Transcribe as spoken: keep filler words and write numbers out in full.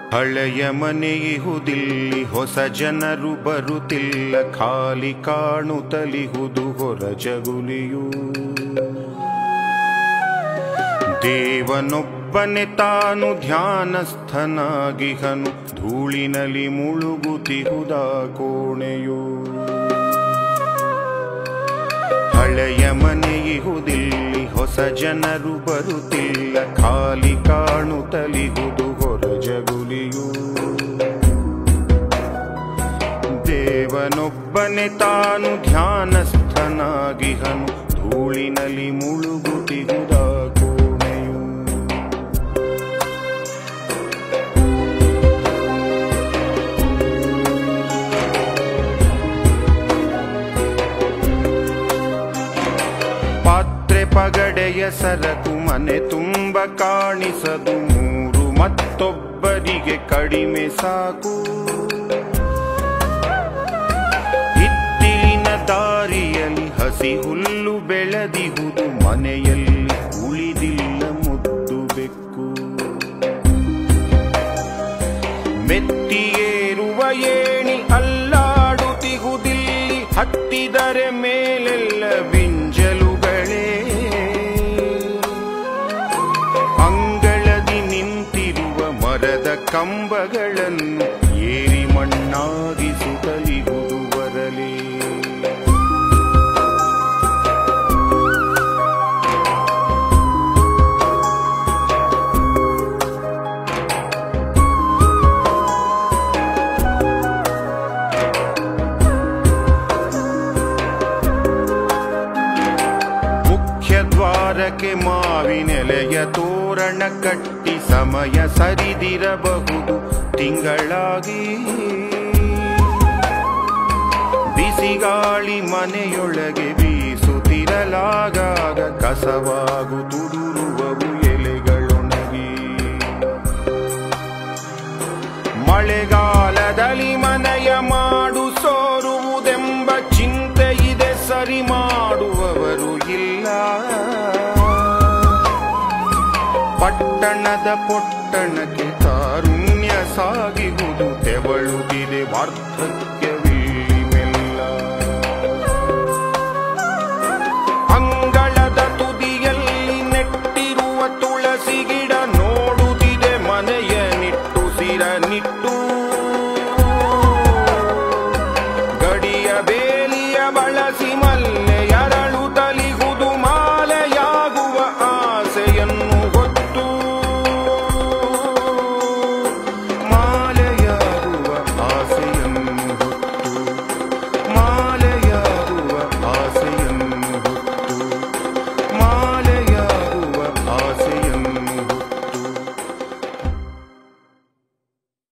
ಹಳೆಯ ಮನೆಯಿಹುದಿಲ್ಲಿ ಹೊಸ ಜನರು ಬರುತ್ತಿಲ್ಲ, ಖಾಲಿ ಕಾಣುತ್ತಲಿಹುದು ಹೊರ ಜಗುಲಿಯು. ದೇವನೊಬ್ಬನೆ ತಾನು ಧ್ಯಾನಸ್ಥನಾಗಿಹನು, ಧೂಳಿನಲ್ಲಿ ಮುಳುಗುತ್ತಿಹುದ ಕೋಣೆಯು. ಹಳೆಯ ಮನೆಯಿಹುದಿಲ್ಲಿ ಹೊಸ ಜನರು ಬರುತ್ತಿಲ್ಲ, ಖಾಲಿ ಕಾಣುತ್ತಲಿಹುದು ಹೊರ ಜಗುಲಿಯು. ದೇವನೊಬ್ಬನೆ ತಾನು ಧ್ಯಾನಸ್ಥನಾಗಿಹನು, ಧೂಳಿನಲ್ಲಿ ಮುಳುಗುತ್ತಿಹುದ ಕೋಣೆಯು. ಪಾತ್ರೆ ಪಗಡೆಯ ಸರಕು ಮನೆ ತುಂಬ ಕಾಣಿಸದು, ಮೂರು ಮತ್ತೊಬ್ಬರಿಗೆ ಕಡಿಮೆ ಸಾಕು. ಹಿತ್ತಿಲಿನ ದಾರಿಯಲ್ಲಿ ಹಸಿ ಹುಲ್ಲು ಬೆಳೆದಿಹುದು, ಮನೆಯಲ್ಲಿ ಉಳಿದಿಲ್ಲ ಮುದ್ದು ಬೆಕ್ಕು. ಮೆತ್ತಿಯೇರುವ ಏಣಿ ಅಲ್ಲಾಡುತ್ತಿಹುದಿಲ್ಲಿ, ಹತ್ತಿದರೆ ಮೇಲೆಲ್ಲ ಬಿಂಜಲುಗಳೇ. ಅಂಗಳದಿ ನಿಂತಿರುವ ಮರದ ಕಂಬಗಳನ್ನು ಏರಿ ಮಣ್ಣಾಗಿಸುತ್ತಲಿಹುದು ಬರಲೇ. ದ್ವಾರಕ್ಕೆ ಮಾವಿನೆಲೆಯ ತೋರಣ ಕಟ್ಟಿ ಸಮಯ ಸರಿದಿರಬಹುದು ತಿಂಗಳಾಗಿ. ಬಿಸಿಗಾಳಿ ಮನೆಯೊಳಗೆ ಬೀಸುತ್ತಿರಲಾಗಾಗ ಕಸವಾಗು ತುದುರುವವು ಎಲೆಗಳೊಣಗಿ. ಮಳೆಗಾಲದಲ್ಲಿ ಮನೆಯ ಮಾಡು ಸೋರುವುದೆಂಬ ಚಿಂತೆ ಇದೆ, ಸರಿ ಮಾಡುವವರು ಇಲ್ಲ. ಪಟ್ಟಣದ ಪೊಟ್ಟಣಕ್ಕೆ ತಾರುಣ್ಯ ಸಾಗಿಹುದು, ತೆವಳುಗಿದೆ ವಾರ್ಧಕ್ಯ